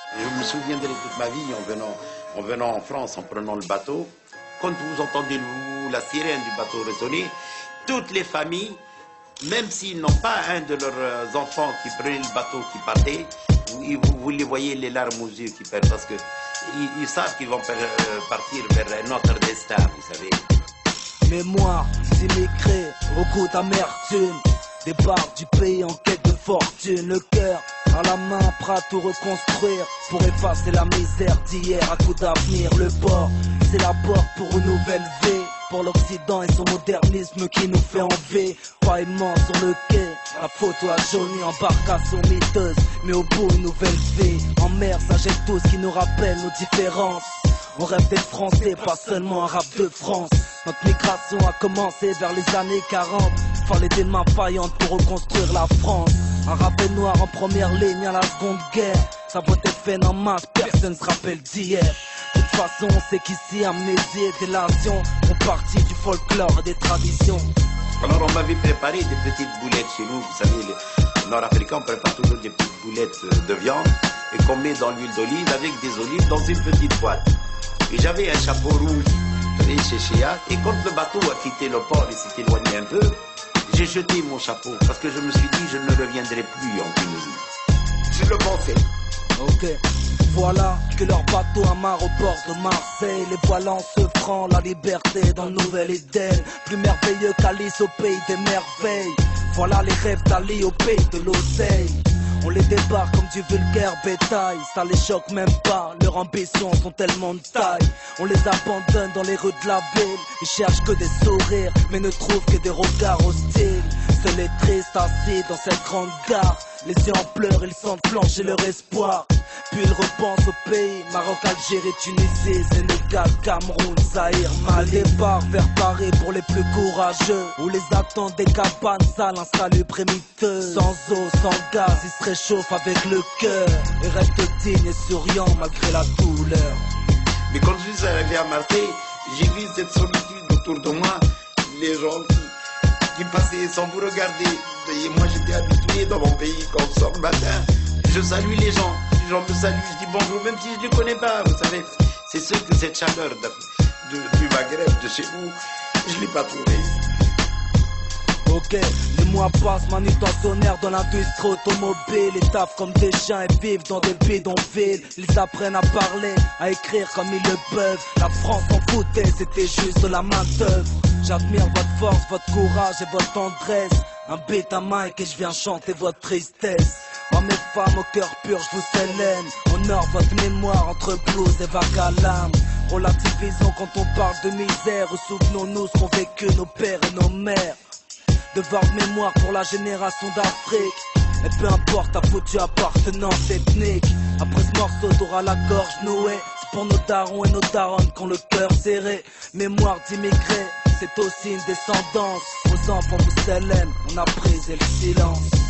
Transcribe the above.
Je me souviendrai toute ma vie en venant en France, en prenant le bateau. Quand vous entendez la sirène du bateau résonner, toutes les familles, même s'ils n'ont pas un de leurs enfants qui prenait le bateau, qui partait, vous les voyez les larmes aux yeux qui perdent parce qu'ils savent qu'ils vont partir vers un autre destin, vous savez. Mémoire d'immigrés au goût d'amertume, départ du pays en quête de fortune, le cœur à la main, prêt à tout reconstruire pour effacer la misère d'hier à coup d'avenir. Le port, c'est la porte pour une nouvelle vie, pour l'Occident et son modernisme qui nous fait envie. Paillement sur le quai, la photo à Johnny, embarcation miteuse, mais au bout une nouvelle vie. En mer, ça jette tout ce qui nous rappelle nos différences. On rêve d'être français, pas seulement un rap de France. Notre migration a commencé vers les années 40. Fallait des mains faillantes pour reconstruire la France. Un rappel noir en première ligne à la seconde guerre. Ça peut être fait en masse, personne se rappelle d'hier. De toute façon, on sait qu'ici, amnésie et délation font partie du folklore et des traditions. Alors on m'avait préparé des petites boulettes chez nous. Vous savez, les Nord-Africains préparent toujours des petites boulettes de viande et qu'on met dans l'huile d'olive avec des olives dans une petite boîte. Et j'avais un chapeau rouge, chez Chia. Et quand le bateau a quitté le port et s'est éloigné un peu, j'ai jeté mon chapeau parce que je me suis dit je ne reviendrai plus en Tunisie. Je le pensais. Ok, voilà que leur bateau amarre au port de Marseille. Les voilà en se franc, la liberté dans le Nouvelle-Éden. Plus merveilleux qu'Alice au pays des merveilles. Voilà les rêves d'Ali au pays de l'oseille. On les débarque comme du vulgaire bétail. Ça les choque même pas, leurs ambitions sont tellement de taille. On les abandonne dans les rues de la ville. Ils cherchent que des sourires, mais ne trouvent que des regards hostiles. Seuls et tristes assis dans cette grande gare. Les yeux en pleurs, ils sentent flancher leur espoir. Puis ils repensent au pays, Maroc, Algérie, Tunisie, Sénégal, Cameroun, Zaïre, Mali. Départ vers Paris pour les plus courageux, où les attendent des cabanes sales, insalubres et miteux. Sans eau, sans gaz, ils se réchauffent avec le cœur et restent dignes et souriants malgré la douleur. Mais quand je suis arrivé à Marseille, j'ai vu cette solitude autour de moi, les gens qui passaient sans vous regarder. Et moi j'étais habitué dans mon pays, quand on sort le matin, je salue les gens me saluent, je dis bonjour, même si je ne les connais pas, vous savez. C'est sûr que cette chaleur du Maghreb, de chez vous, je ne l'ai pas trouvée. Ok, les mois passent, manutentionnaires dans l'industrie automobile. Ils taffent comme des chiens et vivent dans des bidonvilles. Ils apprennent à parler, à écrire comme ils le peuvent. La France s'en foutait, c'était juste de la main d'œuvre. J'admire votre force, votre courage et votre tendresse. Un beat à mic et je viens chanter votre tristesse. Oh mes femmes au cœur pur, je vous célèbre. Honore votre mémoire entre blues et vagues à l'âme. Relativisons quand on parle de misère. Souvenons-nous ce qu'ont vécu nos pères et nos mères. Devoir de mémoire pour la génération d'Afrique. Et peu importe ta foutue appartenance ethnique. Après ce morceau t'auras la gorge nouée. C'est pour nos darons et nos daronnes qui ont le cœur serré. Mémoire d'immigrés, c'est aussi une descendance. Aux enfants vous célèbrent, on a brisé le silence.